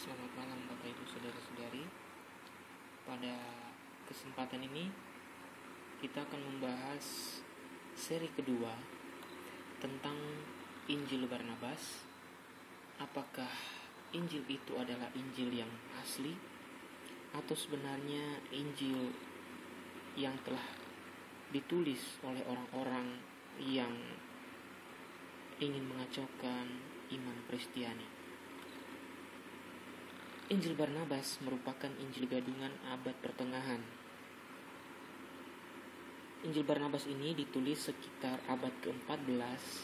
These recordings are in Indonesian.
Selamat malam Bapak Ibu Saudara-saudari. Pada kesempatan ini kita akan membahas seri kedua tentang Injil Barnabas. Apakah Injil itu adalah Injil yang asli atau sebenarnya Injil yang telah ditulis oleh orang-orang yang ingin mengacaukan iman Kristiani. Injil Barnabas merupakan Injil gadungan abad pertengahan. Injil Barnabas ini ditulis sekitar abad ke-14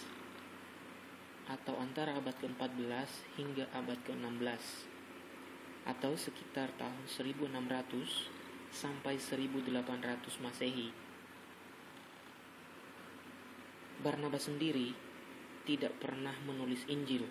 atau antara abad ke-14 hingga abad ke-16 atau sekitar tahun 1600 sampai 1800 Masehi. Barnabas sendiri tidak pernah menulis Injil.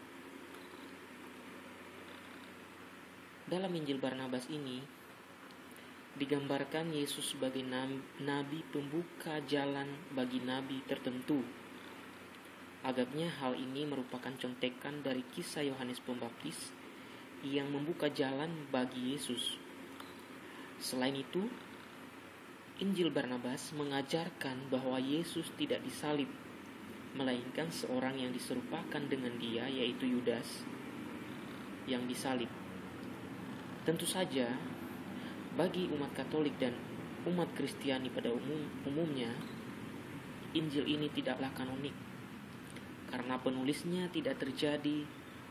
Dalam Injil Barnabas ini digambarkan Yesus sebagai nabi pembuka jalan bagi nabi tertentu. Agaknya hal ini merupakan contekan dari kisah Yohanes Pembaptis yang membuka jalan bagi Yesus. Selain itu, Injil Barnabas mengajarkan bahwa Yesus tidak disalib, melainkan seorang yang diserupakan dengan dia, yaitu Yudas, yang disalib. Tentu saja, bagi umat Katolik dan umat Kristiani pada umumnya, Injil ini tidaklah kanonik, karena penulisannya tidak terjadi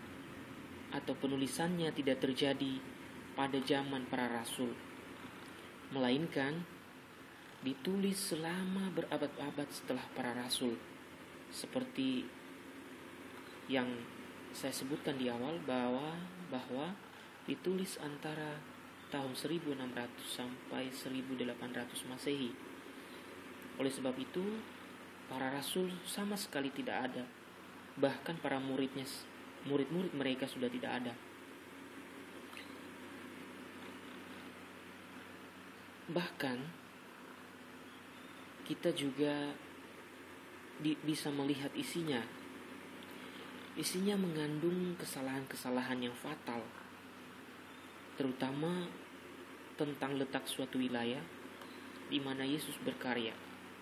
pada zaman para rasul, melainkan ditulis selama berabad-abad setelah para rasul, seperti yang saya sebutkan di awal bahwa ditulis antara tahun 1600 sampai 1800 Masehi. Oleh sebab itu, para rasul sama sekali tidak ada. Bahkan para murid-murid mereka sudah tidak ada. Bahkan kita juga bisa melihat isinya. Isinya mengandung kesalahan-kesalahan yang fatal, terutama tentang letak suatu wilayah di mana Yesus berkarya.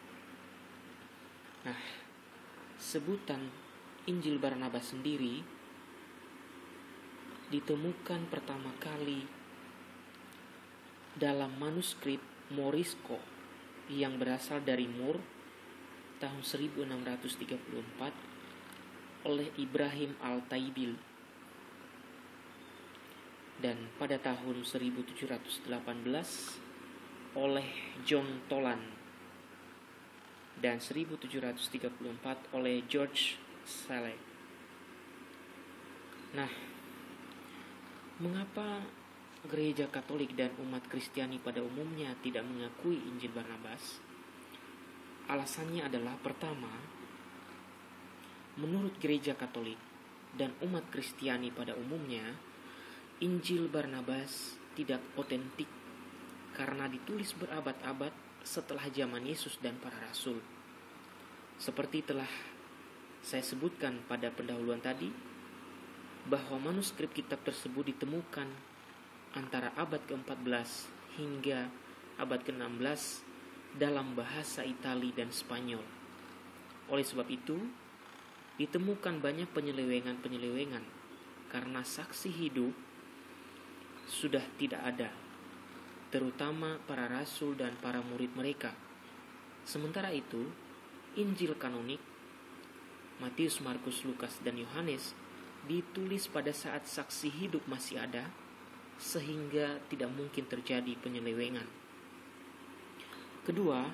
Nah, sebutan Injil Barnabas sendiri ditemukan pertama kali dalam manuskrip Morisco yang berasal dari Mur tahun 1634 oleh Ibrahim Al-Taibil. Dan pada tahun 1718 oleh John Toland dan 1734 oleh George Sale. Nah, mengapa gereja Katolik dan umat Kristiani pada umumnya tidak mengakui Injil Barnabas? Alasannya adalah, pertama, menurut gereja Katolik dan umat Kristiani pada umumnya, Injil Barnabas tidak otentik karena ditulis berabad-abad setelah zaman Yesus dan para rasul. Seperti telah saya sebutkan pada pendahuluan tadi, bahwa manuskrip kitab tersebut ditemukan antara abad ke-14 hingga abad ke-16 dalam bahasa Itali dan Spanyol. Oleh sebab itu, ditemukan banyak penyelewengan karena saksi hidup sudah tidak ada, terutama para rasul dan para murid mereka. Sementara itu, Injil kanonik Matius, Markus, Lukas, dan Yohanes ditulis pada saat saksi hidup masih ada, sehingga tidak mungkin terjadi penyelewengan. Kedua,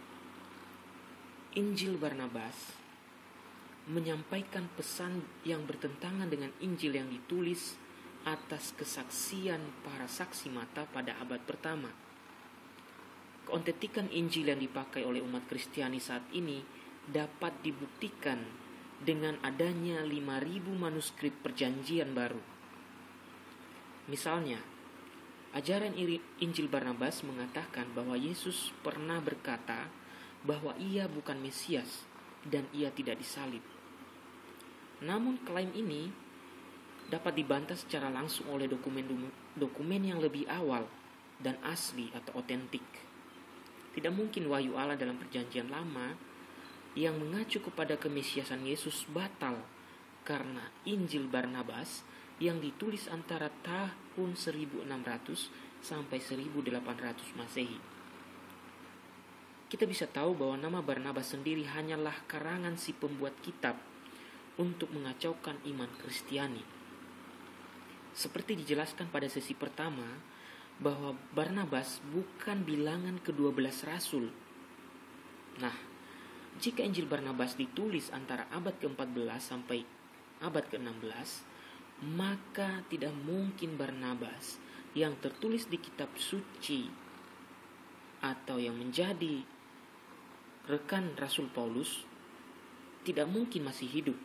Injil Barnabas menyampaikan pesan yang bertentangan dengan Injil yang ditulis atas kesaksian para saksi mata pada abad pertama. Keotentikan Injil yang dipakai oleh umat Kristiani saat ini dapat dibuktikan dengan adanya 5.000 manuskrip perjanjian baru. Misalnya, ajaran Injil Barnabas mengatakan bahwa Yesus pernah berkata bahwa ia bukan Mesias dan ia tidak disalib. Namun klaim ini dapat dibantah secara langsung oleh dokumen yang lebih awal dan asli atau otentik. Tidak mungkin wahyu Allah dalam perjanjian lama yang mengacu kepada kemesiasan Yesus batal karena Injil Barnabas yang ditulis antara tahun 1600 sampai 1800 Masehi. Kita bisa tahu bahwa nama Barnabas sendiri hanyalah karangan si pembuat kitab untuk mengacaukan iman Kristiani. Seperti dijelaskan pada sesi pertama, bahwa Barnabas bukan bilangan ke-12 rasul. Nah, jika Injil Barnabas ditulis antara abad ke-14 sampai abad ke-16, maka tidak mungkin Barnabas yang tertulis di kitab suci atau yang menjadi rekan Rasul Paulus tidak mungkin masih hidup.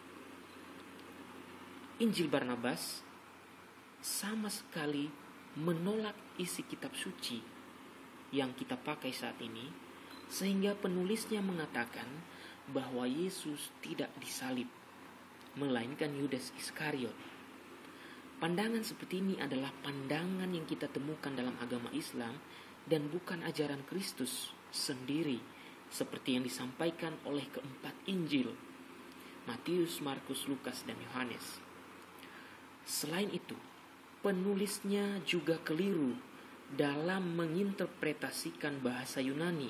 Injil Barnabas sama sekali menolak isi kitab suci yang kita pakai saat ini, sehingga penulisnya mengatakan bahwa Yesus tidak disalib, melainkan Yudas Iskariot. Pandangan seperti ini adalah pandangan yang kita temukan dalam agama Islam dan bukan ajaran Kristus sendiri, seperti yang disampaikan oleh keempat Injil, Matius, Markus, Lukas, dan Yohanes. Selain itu, penulisnya juga keliru dalam menginterpretasikan bahasa Yunani.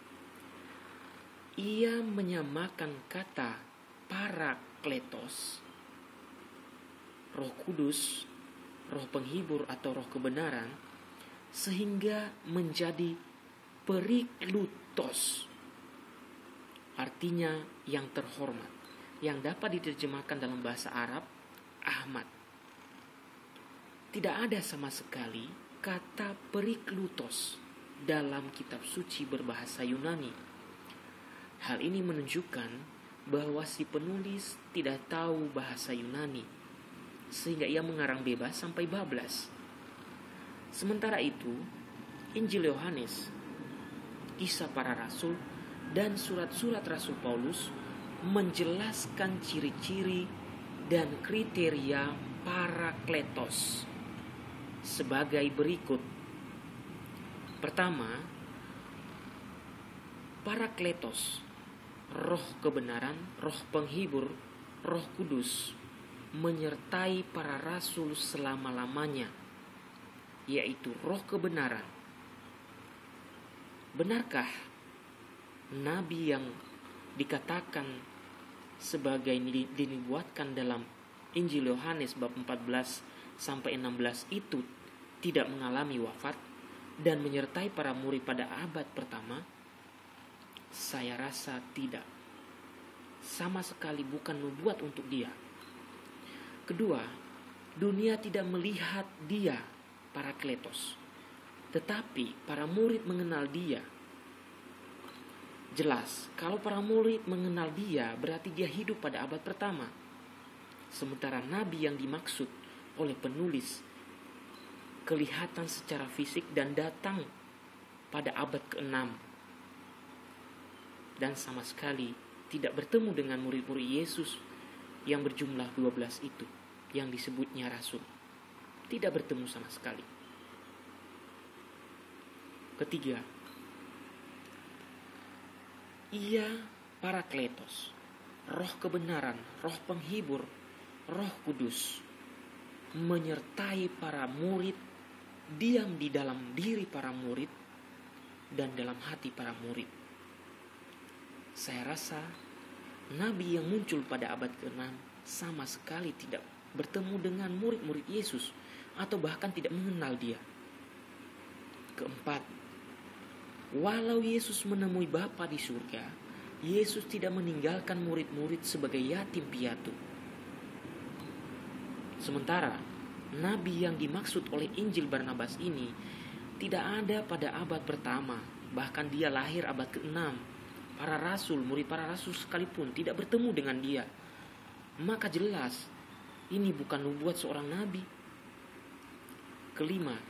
Ia menyamakan kata parakletos, Roh Kudus, Roh Penghibur atau Roh Kebenaran, sehingga menjadi periklutos, artinya yang terhormat, yang dapat diterjemahkan dalam bahasa Arab Ahmad. Tidak ada sama sekali kata periklutos dalam kitab suci berbahasa Yunani. Hal ini menunjukkan bahwa si penulis tidak tahu bahasa Yunani, sehingga ia mengarang bebas sampai bablas. Sementara itu, Injil Yohanes, Kisah Para Rasul, dan surat-surat Rasul Paulus menjelaskan ciri-ciri dan kriteria parakletos sebagai berikut. Pertama, parakletos, Roh Kebenaran, Roh Penghibur, Roh Kudus, menyertai para rasul selama-lamanya, yaitu Roh Kebenaran. Benarkah nabi yang dikatakan sebagai dinubuatkan dalam Injil Yohanes bab 14 sampai 16 itu tidak mengalami wafat dan menyertai para murid pada abad pertama? Saya rasa tidak. Sama sekali bukan nubuat untuk dia. Kedua, dunia tidak melihat dia, Parakletos, tetapi para murid mengenal dia. Jelas, kalau para murid mengenal dia, berarti dia hidup pada abad pertama. Sementara nabi yang dimaksud oleh penulis kelihatan secara fisik dan datang pada abad ke-6 dan sama sekali tidak bertemu dengan murid-murid Yesus yang berjumlah 12 itu, yang disebutnya rasul. Tidak bertemu sama sekali. Ketiga, ia Parakletos, Roh Kebenaran, Roh Penghibur, Roh Kudus, menyertai para murid, diam di dalam diri para murid dan dalam hati para murid. Saya rasa nabi yang muncul pada abad ke-6 sama sekali tidak bertemu dengan murid-murid Yesus atau bahkan tidak mengenal dia. Keempat, walau Yesus menemui Bapa di surga, Yesus tidak meninggalkan murid-murid sebagai yatim piatu. Sementara nabi yang dimaksud oleh Injil Barnabas ini tidak ada pada abad pertama, bahkan dia lahir abad ke-6. Para rasul, murid para rasul sekalipun tidak bertemu dengan dia. Maka jelas ini bukan nubuat seorang nabi. Kelima,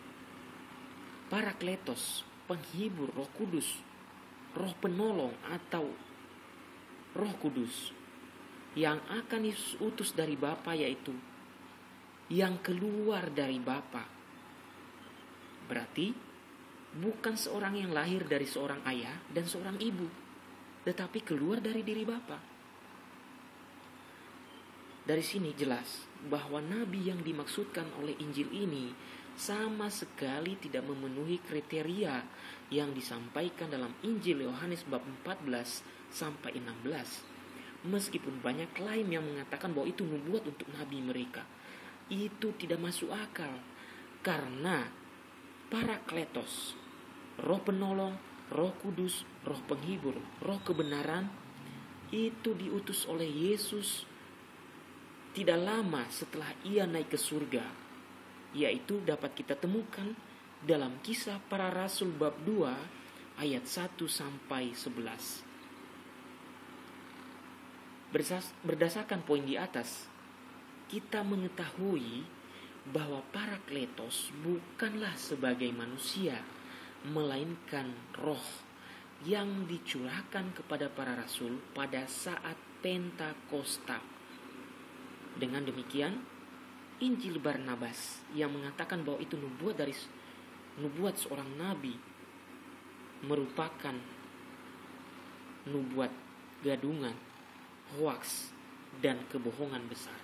Parakletos, penghibur, Roh Kudus, Roh Penolong atau Roh Kudus yang akan diutus dari Bapa, yaitu yang keluar dari Bapa. Berarti bukan seorang yang lahir dari seorang ayah dan seorang ibu, tetapi keluar dari diri Bapa. Dari sini jelas bahwa nabi yang dimaksudkan oleh Injil ini sama sekali tidak memenuhi kriteria yang disampaikan dalam Injil Yohanes bab 14 sampai 16. Meskipun banyak klaim yang mengatakan bahwa itu nubuat untuk nabi mereka, itu tidak masuk akal. Karena Parakletos, Roh penolong, Roh Kudus, Roh penghibur, Roh kebenaran, itu diutus oleh Yesus tidak lama setelah ia naik ke surga, yaitu dapat kita temukan dalam Kisah Para Rasul bab 2 ayat 1 sampai 11. Berdasarkan poin di atas, kita mengetahui bahwa Parakletos bukanlah sebagai manusia, melainkan roh yang dicurahkan kepada para rasul pada saat Pentakosta. Dengan demikian, Injil Barnabas yang mengatakan bahwa itu nubuat seorang nabi merupakan nubuat gadungan, hoaks, dan kebohongan besar.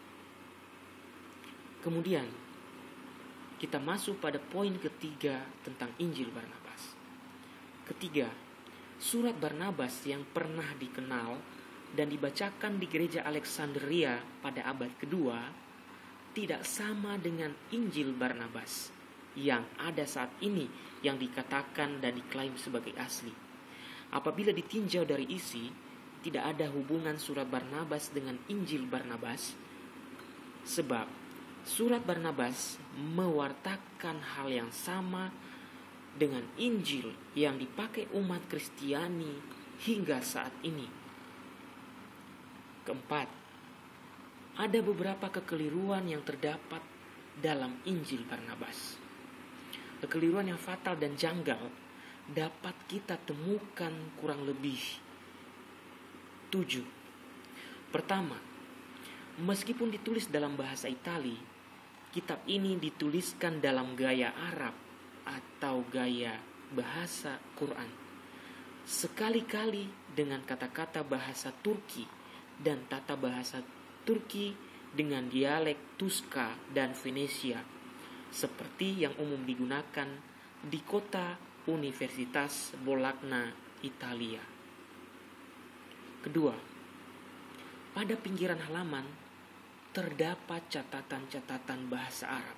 Kemudian kita masuk pada poin ketiga tentang Injil Barnabas. Ketiga, surat Barnabas yang pernah dikenal dan dibacakan di gereja Alexandria pada abad kedua tidak sama dengan Injil Barnabas yang ada saat ini yang dikatakan dan diklaim sebagai asli. Apabila ditinjau dari isi, tidak ada hubungan surat Barnabas dengan Injil Barnabas, sebab surat Barnabas mewartakan hal yang sama dengan Injil yang dipakai umat Kristiani hingga saat ini. Keempat, ada beberapa kekeliruan yang terdapat dalam Injil Barnabas. Kekeliruan yang fatal dan janggal dapat kita temukan kurang lebih 7. Pertama, meskipun ditulis dalam bahasa Itali, kitab ini dituliskan dalam gaya Arab atau gaya bahasa Quran. Sekali-kali dengan kata-kata bahasa Turki dan tata bahasa Turki dengan dialek Tuska dan Venesia, seperti yang umum digunakan di kota Universitas Bologna, Italia. Kedua, pada pinggiran halaman terdapat catatan-catatan bahasa Arab.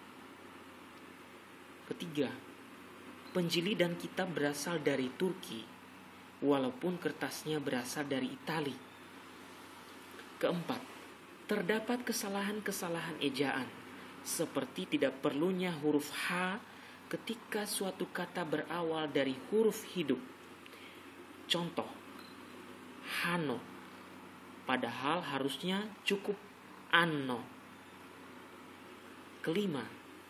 Ketiga, penjilidan kitab berasal dari Turki, walaupun kertasnya berasal dari Italia. Keempat, terdapat kesalahan-kesalahan ejaan, seperti tidak perlunya huruf H ketika suatu kata berawal dari huruf hidup. Contoh, Hano, padahal harusnya cukup Anno. Kelima,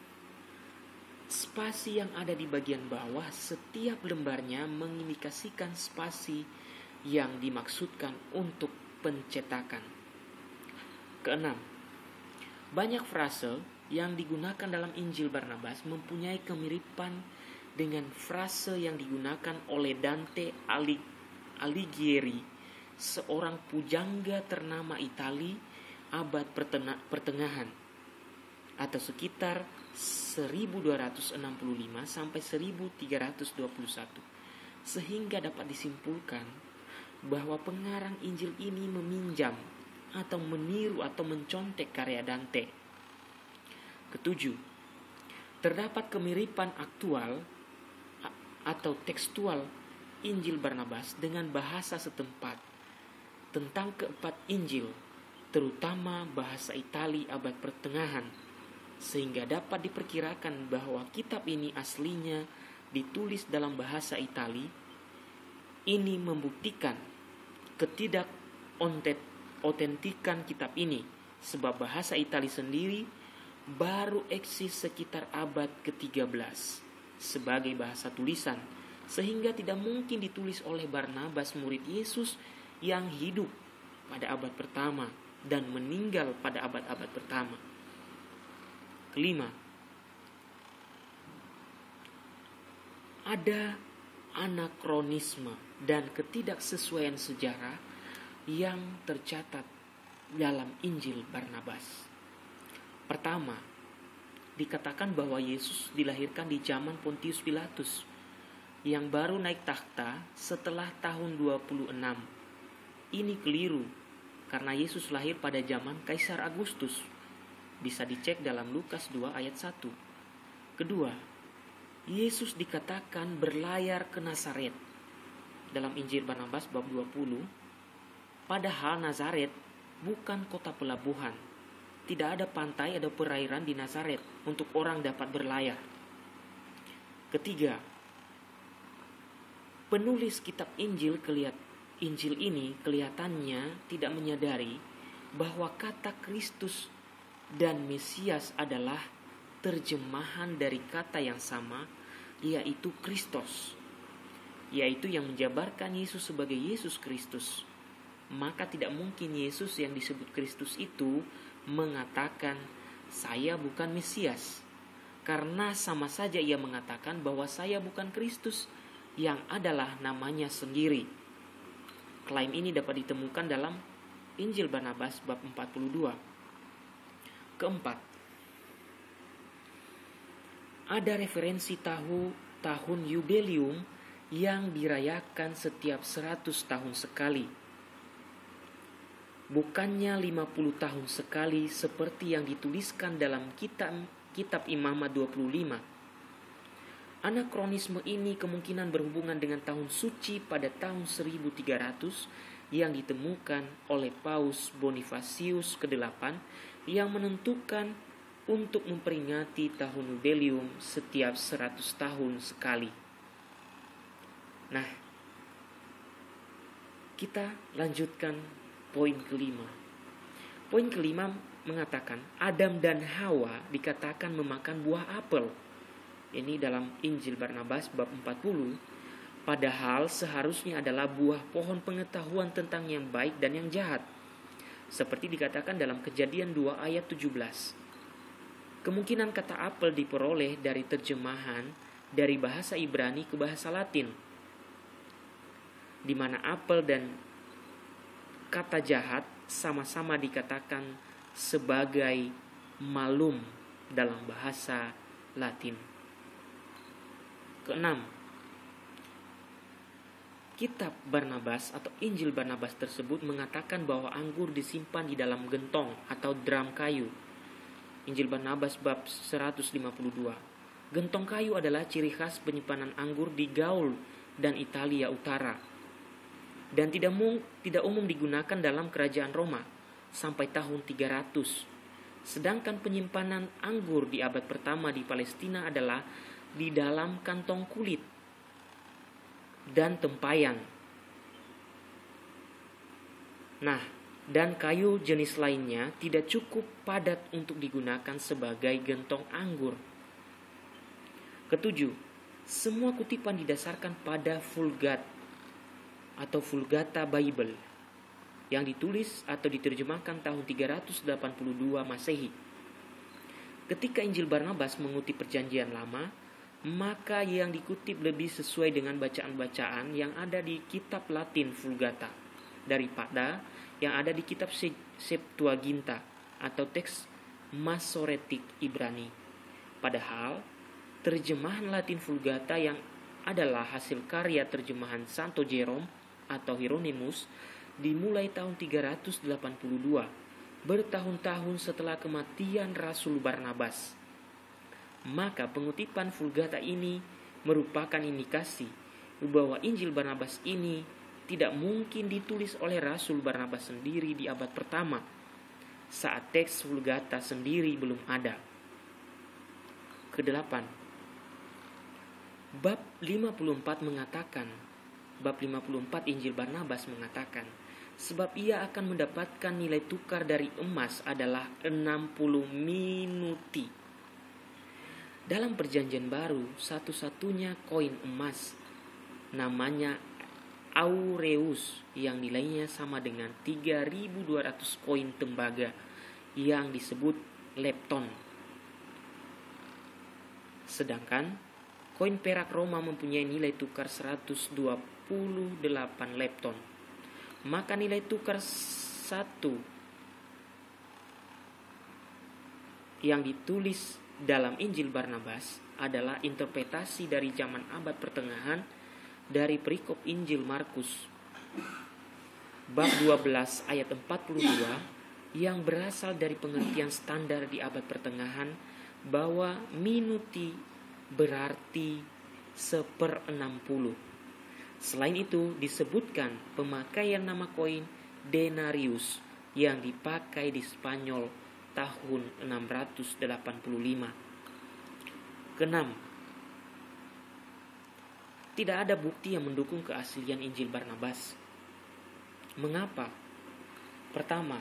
spasi yang ada di bagian bawah setiap lembarnya mengindikasikan spasi yang dimaksudkan untuk pencetakan. Keenam, banyak frase yang digunakan dalam Injil Barnabas mempunyai kemiripan dengan frase yang digunakan oleh Dante Alighieri, seorang pujangga ternama Itali abad pertengahan atau sekitar 1265 sampai 1321, sehingga dapat disimpulkan bahwa pengarang Injil ini meminjam atau meniru atau mencontek karya Dante. Ketujuh, terdapat kemiripan aktual atau tekstual Injil Barnabas dengan bahasa setempat tentang keempat Injil, terutama bahasa Itali abad pertengahan, sehingga dapat diperkirakan bahwa kitab ini aslinya ditulis dalam bahasa Itali. Ini membuktikan ketidakotentikan kitab ini, sebab bahasa Itali sendiri baru eksis sekitar abad ke-13 sebagai bahasa tulisan, sehingga tidak mungkin ditulis oleh Barnabas murid Yesus yang hidup pada abad pertama dan meninggal pada abad-abad pertama. Kelima, ada anakronisme dan ketidaksesuaian sejarah yang tercatat dalam Injil Barnabas. Pertama, dikatakan bahwa Yesus dilahirkan di zaman Pontius Pilatus yang baru naik takhta setelah tahun 26. Ini keliru karena Yesus lahir pada zaman Kaisar Agustus. Bisa dicek dalam Lukas 2 ayat 1. Kedua, Yesus dikatakan berlayar ke Nazaret dalam Injil Barnabas bab 20. Padahal Nazaret bukan kota pelabuhan. Tidak ada pantai atau perairan di Nazaret untuk orang dapat berlayar. Ketiga, penulis kitab Injil ini kelihatannya tidak menyadari bahwa kata Kristus dan Mesias adalah terjemahan dari kata yang sama, yaitu Kristos, yaitu yang menjabarkan Yesus sebagai Yesus Kristus. Maka tidak mungkin Yesus yang disebut Kristus itu mengatakan, "Saya bukan Mesias," karena sama saja ia mengatakan bahwa saya bukan Kristus yang adalah namanya sendiri. Klaim ini dapat ditemukan dalam Injil Barnabas bab 42. Keempat, ada referensi tahun Yubelium yang dirayakan setiap 100 tahun sekali. Bukannya 50 tahun sekali seperti yang dituliskan dalam kitab Imamat 25. Anakronisme ini kemungkinan berhubungan dengan tahun suci pada tahun 1300 yang ditemukan oleh Paus Bonifasius ke-8 yang menentukan untuk memperingati tahun Yubelium setiap 100 tahun sekali. Nah, kita lanjutkan poin kelima. Poin kelima mengatakan Adam dan Hawa dikatakan memakan buah apel. Ini dalam Injil Barnabas bab 40. Padahal seharusnya adalah buah pohon pengetahuan tentang yang baik dan yang jahat. Seperti dikatakan dalam Kejadian 2 ayat 17. Kemungkinan kata apel diperoleh dari terjemahan dari bahasa Ibrani ke bahasa Latin, di mana apel dan kata jahat sama-sama dikatakan sebagai malum dalam bahasa Latin. Keenam, kitab Barnabas atau Injil Barnabas tersebut mengatakan bahwa anggur disimpan di dalam gentong atau drum kayu. Injil Barnabas bab 152. Gentong kayu adalah ciri khas penyimpanan anggur di Gaul dan Italia Utara, dan tidak umum digunakan dalam kerajaan Roma sampai tahun 300. Sedangkan penyimpanan anggur di abad pertama di Palestina adalah di dalam kantong kulit dan tempayan. Nah, dan kayu jenis lainnya tidak cukup padat untuk digunakan sebagai gentong anggur. Ketujuh, semua kutipan didasarkan pada Vulgate atau Vulgata Bible yang ditulis atau diterjemahkan tahun 382 Masehi. Ketika Injil Barnabas mengutip Perjanjian Lama, maka yang dikutip lebih sesuai dengan bacaan-bacaan yang ada di kitab Latin Vulgata daripada yang ada di kitab Septuaginta atau teks Masoretik Ibrani. Padahal terjemahan Latin Vulgata yang adalah hasil karya terjemahan Santo Jerome atau Hieronymus dimulai tahun 382, bertahun-tahun setelah kematian Rasul Barnabas. Maka pengutipan Vulgata ini merupakan indikasi bahwa Injil Barnabas ini tidak mungkin ditulis oleh Rasul Barnabas sendiri di abad pertama, saat teks Vulgata sendiri belum ada. Kedelapan, bab 54 mengatakan, bab 54 Injil Barnabas mengatakan, sebab ia akan mendapatkan nilai tukar dari emas adalah 60 minuti. Dalam Perjanjian Baru, satu-satunya koin emas namanya aureus yang nilainya sama dengan 3.200 koin tembaga yang disebut lepton. Sedangkan koin perak Roma mempunyai nilai tukar 128 lepton. Maka nilai tukar satu yang ditulis dalam Injil Barnabas adalah interpretasi dari zaman abad pertengahan dari perikop Injil Markus bab 12 ayat 42 yang berasal dari pengertian standar di abad pertengahan bahwa minuti berarti 1/60. Selain itu disebutkan pemakaian nama koin denarius yang dipakai di Spanyol tahun 685. Keenam, tidak ada bukti yang mendukung keaslian Injil Barnabas. Mengapa? Pertama,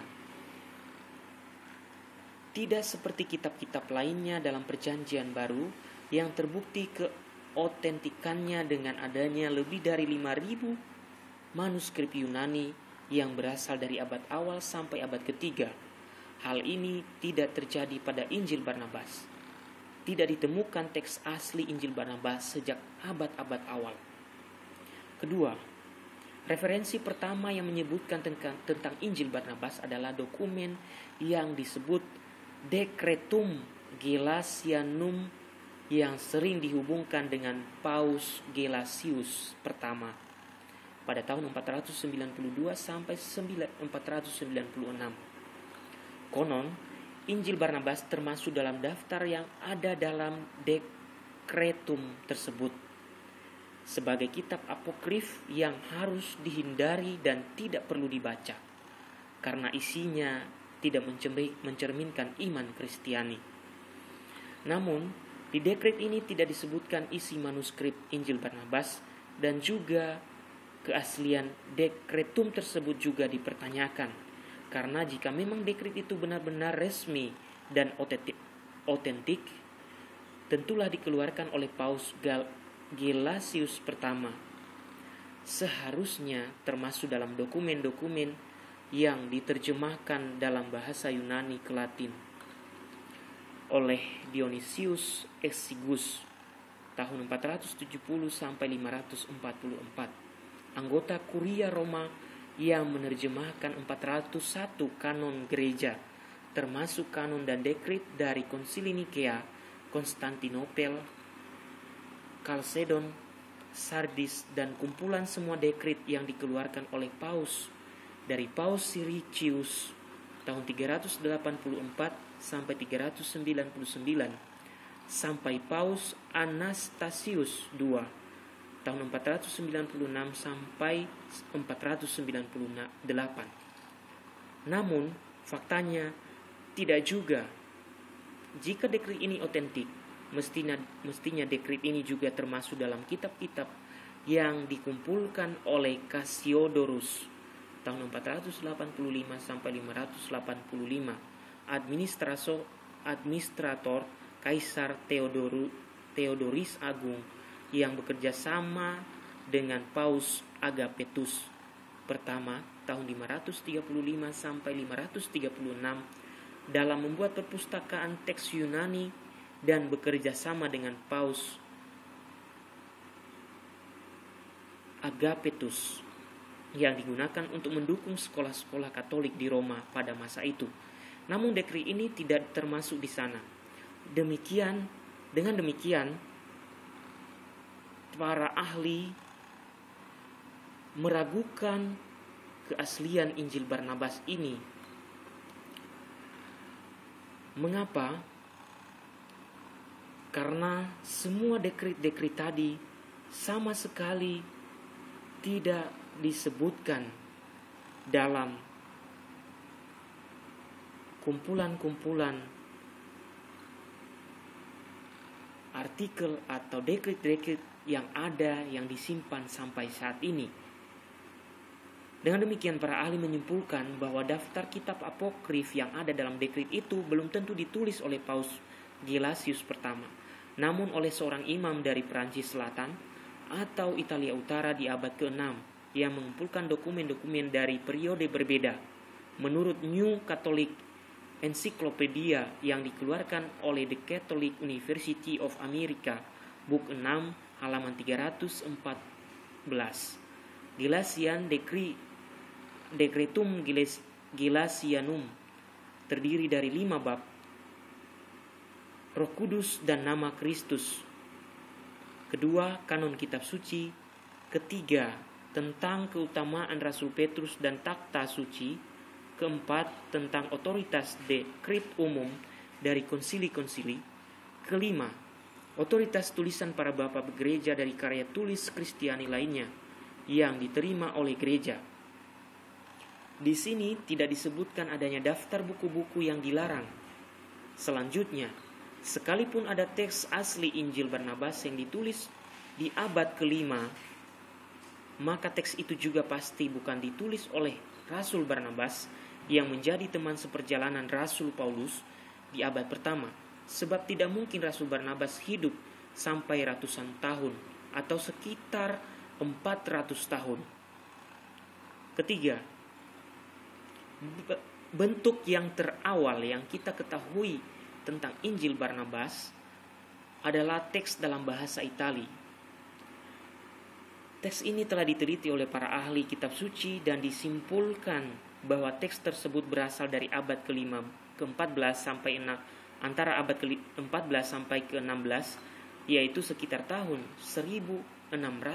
tidak seperti kitab-kitab lainnya dalam Perjanjian Baru yang terbukti keotentikannya dengan adanya lebih dari 5.000 manuskrip Yunani yang berasal dari abad awal sampai abad ketiga. Hal ini tidak terjadi pada Injil Barnabas. Tidak ditemukan teks asli Injil Barnabas sejak abad-abad awal. Kedua, referensi pertama yang menyebutkan tentang Injil Barnabas adalah dokumen yang disebut Decretum Gelasianum yang sering dihubungkan dengan Paus Gelasius pertama pada tahun 492 sampai 496. Konon, Injil Barnabas termasuk dalam daftar yang ada dalam Decretum tersebut sebagai kitab apokrif yang harus dihindari dan tidak perlu dibaca karena isinya tidak mencerminkan iman Kristiani. Namun, di dekret ini tidak disebutkan isi manuskrip Injil Barnabas dan juga keaslian Decretum tersebut juga dipertanyakan karena jika memang dekret itu benar-benar resmi dan otentik, tentulah dikeluarkan oleh Paus Gelasius pertama. Seharusnya termasuk dalam dokumen-dokumen yang diterjemahkan dalam bahasa Yunani ke Latin oleh Dionysius Exiguus tahun 470 sampai 544, anggota Kuria Roma yang menerjemahkan 401 kanon gereja, termasuk kanon dan dekret dari Konsili Nikea, Konstantinopel, Kalsedon, Sardis, dan kumpulan semua dekret yang dikeluarkan oleh Paus dari Paus Siricius tahun 384 sampai 399 sampai Paus Anastasius II tahun 496 sampai 498. Namun faktanya tidak juga. Jika dekret ini otentik, mestinya dekret ini juga termasuk dalam kitab-kitab yang dikumpulkan oleh Cassiodorus tahun 485 sampai 585, administrator Kaisar Theodoris Agung yang bekerja sama dengan Paus Agapetus pertama tahun 535 sampai 536 dalam membuat perpustakaan teks Yunani dan bekerja sama dengan Paus Agapetus yang digunakan untuk mendukung sekolah-sekolah Katolik di Roma pada masa itu. Namun dekret ini tidak termasuk di sana. Dengan demikian, para ahli meragukan keaslian Injil Barnabas ini. Mengapa? Karena semua dekret-dekret tadi sama sekali tidak disebutkan dalam kumpulan-kumpulan artikel atau dekret-dekret yang ada yang disimpan sampai saat ini. Dengan demikian para ahli menyimpulkan bahwa daftar kitab apokrif yang ada dalam dekret itu belum tentu ditulis oleh Paus Gelasius pertama, namun oleh seorang imam dari Prancis Selatan atau Italia Utara di abad ke-6 yang mengumpulkan dokumen-dokumen dari periode berbeda. Menurut New Catholic ensiklopedia yang dikeluarkan oleh The Catholic University of America, buku 6 halaman 314. Gelasian Decretum Gelasianum terdiri dari 5 bab. Roh Kudus dan nama Kristus. Kedua, kanon kitab suci. Ketiga, tentang keutamaan Rasul Petrus dan takhta suci. Keempat, tentang otoritas dekret umum dari konsili-konsili. Kelima, otoritas tulisan para bapak gereja dari karya tulis Kristiani lainnya yang diterima oleh gereja. Di sini tidak disebutkan adanya daftar buku-buku yang dilarang. Selanjutnya, sekalipun ada teks asli Injil Barnabas yang ditulis di abad ke-5, maka teks itu juga pasti bukan ditulis oleh Rasul Barnabas yang menjadi teman seperjalanan Rasul Paulus di abad pertama, sebab tidak mungkin Rasul Barnabas hidup sampai ratusan tahun atau sekitar 400 tahun. Ketiga, bentuk yang terawal yang kita ketahui tentang Injil Barnabas adalah teks dalam bahasa Itali. Teks ini telah diteliti oleh para ahli kitab suci dan disimpulkan bahwa teks tersebut berasal dari abad ke-14 sampai antara abad ke-14 sampai ke-16, yaitu sekitar tahun 1600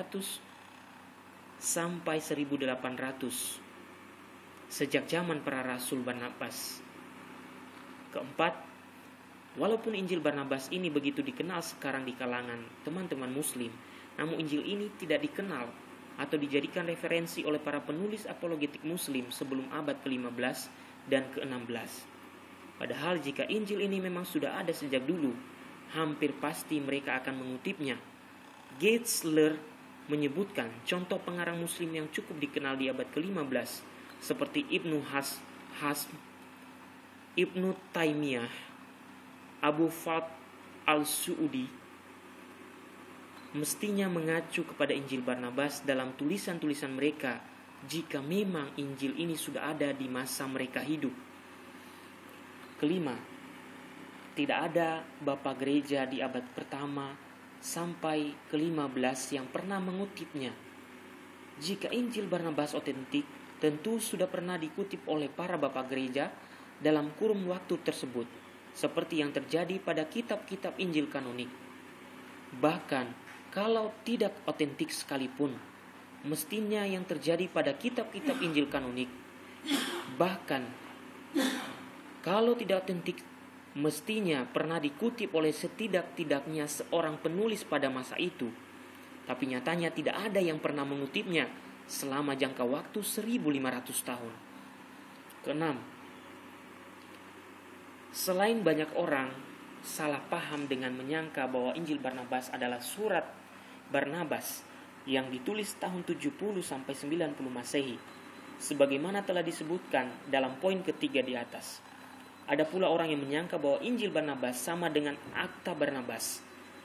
sampai 1800 sejak zaman para rasul Barnabas. Keempat, walaupun Injil Barnabas ini begitu dikenal sekarang di kalangan teman-teman muslim, namun Injil ini tidak dikenal atau dijadikan referensi oleh para penulis apologetik muslim sebelum abad ke-15 dan ke-16. Padahal jika Injil ini memang sudah ada sejak dulu, hampir pasti mereka akan mengutipnya. Getzler menyebutkan contoh pengarang muslim yang cukup dikenal di abad ke-15 seperti Ibnu Hazm, Ibnu Taimiyah, Abu Fath al-Su'udi mestinya mengacu kepada Injil Barnabas dalam tulisan-tulisan mereka jika memang Injil ini sudah ada di masa mereka hidup. Kelima, tidak ada bapak gereja di abad pertama sampai ke-15 yang pernah mengutipnya. Jika Injil Barnabas otentik, tentu sudah pernah dikutip oleh para bapak gereja dalam kurun waktu tersebut, seperti yang terjadi pada kitab-kitab Injil kanonik. Bahkan, kalau tidak otentik sekalipun, mestinya yang terjadi pada kitab-kitab Injil kanonik. Bahkan, kalau tidak otentik, mestinya pernah dikutip oleh setidak-tidaknya seorang penulis pada masa itu. Tapi nyatanya tidak ada yang pernah mengutipnya selama jangka waktu 1500 tahun. Keenam, selain banyak orang salah paham dengan menyangka bahwa Injil Barnabas adalah surat Barnabas yang ditulis tahun 70 sampai 90 Masehi, sebagaimana telah disebutkan dalam poin ketiga di atas. Ada pula orang yang menyangka bahwa Injil Barnabas sama dengan Akta Barnabas.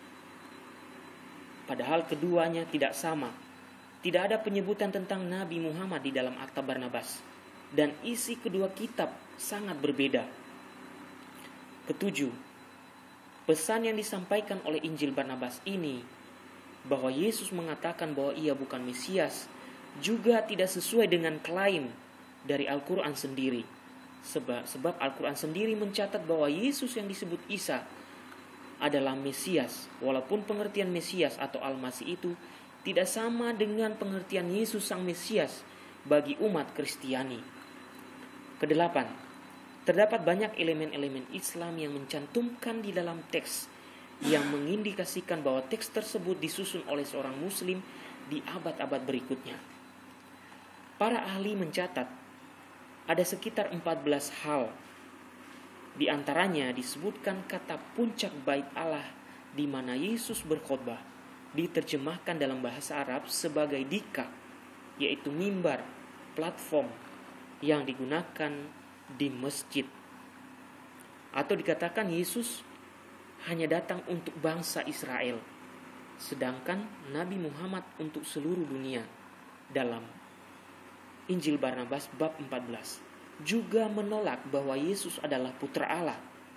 Padahal keduanya tidak sama. Tidak ada penyebutan tentang Nabi Muhammad di dalam Akta Barnabas, dan isi kedua kitab sangat berbeda. Ketujuh, pesan yang disampaikan oleh Injil Barnabas ini bahwa Yesus mengatakan bahwa ia bukan Mesias juga tidak sesuai dengan klaim dari Al-Quran sendiri. Sebab Al-Quran sendiri mencatat bahwa Yesus yang disebut Isa adalah Mesias, walaupun pengertian Mesias atau Al-Masih itu tidak sama dengan pengertian Yesus sang Mesias bagi umat Kristiani. Kedelapan, terdapat banyak elemen-elemen Islam yang mencantumkan di dalam teks yang mengindikasikan bahwa teks tersebut disusun oleh seorang muslim di abad-abad berikutnya. Para ahli mencatat ada sekitar 14 hal. Di antaranya disebutkan kata puncak bait Allah di mana Yesus berkhotbah, diterjemahkan dalam bahasa Arab sebagai dika, yaitu mimbar, platform yang digunakan di masjid. Atau dikatakan Yesus hanya datang untuk bangsa Israel, sedangkan Nabi Muhammad untuk seluruh dunia dalam Injil Barnabas bab 14. juga menolak bahwa Yesus adalah putra Allah.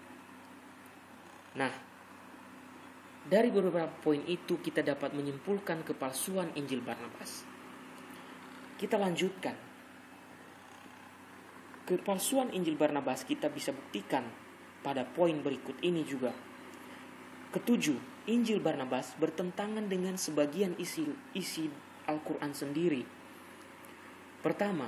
Nah, dari beberapa poin itu kita dapat menyimpulkan kepalsuan Injil Barnabas. Kita lanjutkan. Kepalsuan Injil Barnabas kita bisa buktikan pada poin berikut ini juga. Ketujuh, Injil Barnabas bertentangan dengan sebagian isi Al-Quran sendiri. Pertama,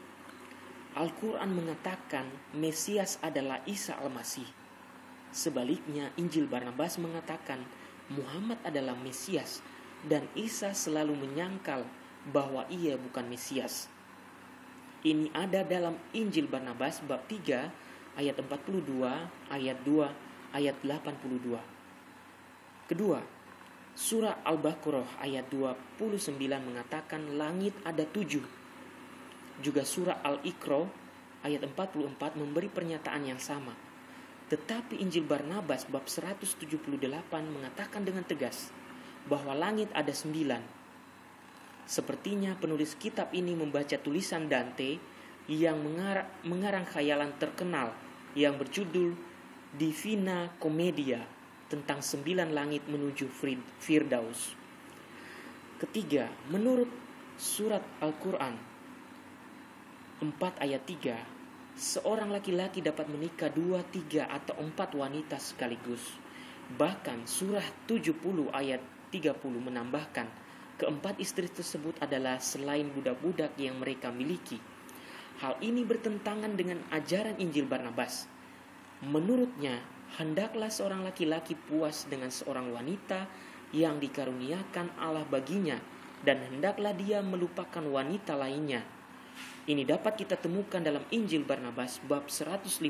Al-Quran mengatakan Mesias adalah Isa Al-Masih. Sebaliknya, Injil Barnabas mengatakan Muhammad adalah Mesias dan Isa selalu menyangkal bahwa ia bukan Mesias. Ini ada dalam Injil Barnabas bab 3 ayat 42, ayat 2, ayat 82. Kedua, surah Al-Baqarah ayat 29 mengatakan langit ada 7. Juga surah Al-Iqra ayat 44 memberi pernyataan yang sama. Tetapi Injil Barnabas bab 178 mengatakan dengan tegas bahwa langit ada 9. Sepertinya penulis kitab ini membaca tulisan Dante yang mengarang khayalan terkenal yang berjudul Divina Commedia tentang 9 langit menuju Firdaus. Ketiga, menurut surat Al-Quran 4 ayat 3, seorang laki-laki dapat menikah 2, 3, atau 4 wanita sekaligus. Bahkan surah 70 ayat 30 menambahkan, keempat istri tersebut adalah selain budak-budak yang mereka miliki. Hal ini bertentangan dengan ajaran Injil Barnabas. Menurutnya, hendaklah seorang laki-laki puas dengan seorang wanita yang dikaruniakan Allah baginya, dan hendaklah dia melupakan wanita lainnya. Ini dapat kita temukan dalam Injil Barnabas bab 115.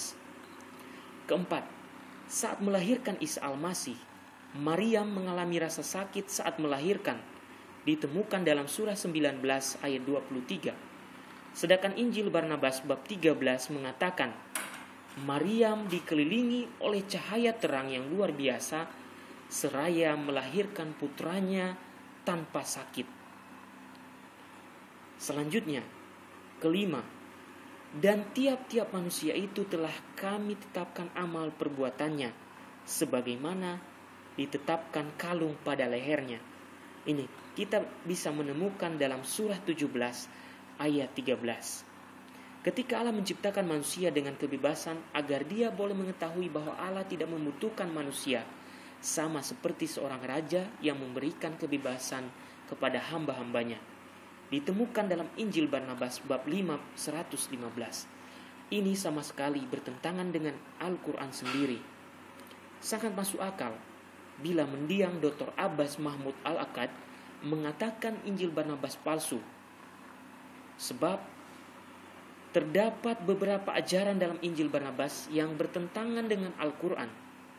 Keempat, saat melahirkan Isa Al-Masih, Maryam mengalami rasa sakit saat melahirkan. Ditemukan dalam surah 19 ayat 23. Sedangkan Injil Barnabas bab 13 mengatakan, Maryam dikelilingi oleh cahaya terang yang luar biasa, seraya melahirkan putranya tanpa sakit. Selanjutnya, kelima, dan tiap-tiap manusia itu telah kami tetapkan amal perbuatannya, sebagaimana ditetapkan kalung pada lehernya. Ini kita bisa menemukan dalam surah 17 ayat 13. Ketika Allah menciptakan manusia dengan kebebasan agar dia boleh mengetahui bahwa Allah tidak membutuhkan manusia, sama seperti seorang raja yang memberikan kebebasan kepada hamba-hambanya. Ditemukan dalam Injil Barnabas bab 115. Ini sama sekali bertentangan dengan Al-Quran sendiri. Sangat masuk akal bila mendiang Dr. Abbas Mahmud Al-Aqad mengatakan Injil Barnabas palsu. Sebab terdapat beberapa ajaran dalam Injil Barnabas yang bertentangan dengan Al-Quran.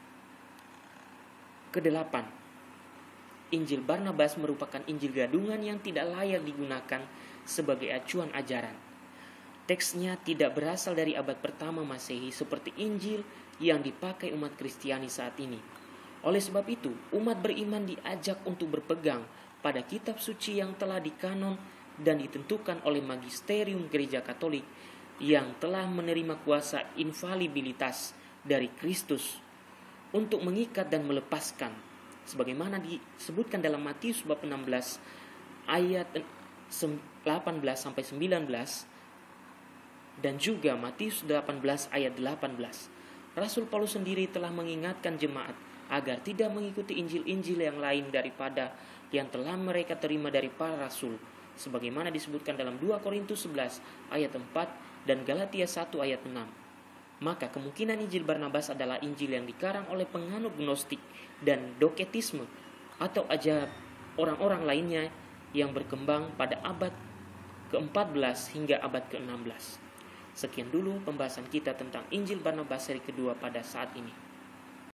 Kedelapan, Injil Barnabas merupakan Injil gadungan yang tidak layak digunakan sebagai acuan ajaran. Teksnya tidak berasal dari abad pertama Masehi seperti Injil yang dipakai umat Kristiani saat ini. Oleh sebab itu, umat beriman diajak untuk berpegang pada kitab suci yang telah dikanon dan ditentukan oleh magisterium Gereja Katolik yang telah menerima kuasa infalibilitas dari Kristus untuk mengikat dan melepaskan, sebagaimana disebutkan dalam Matius bab 16 ayat 18 sampai 19 dan juga Matius 18 ayat 18. Rasul Paulus sendiri telah mengingatkan jemaat agar tidak mengikuti Injil-Injil yang lain daripada yang telah mereka terima dari para rasul, sebagaimana disebutkan dalam 2 Korintus 11 ayat 4 dan Galatia 1 ayat 6. Maka kemungkinan Injil Barnabas adalah Injil yang dikarang oleh penganut Gnostik dan Doketisme atau ajaran orang-orang lainnya yang berkembang pada abad ke-14 hingga abad ke-16. Sekian dulu pembahasan kita tentang Injil Barnabas seri kedua pada saat ini.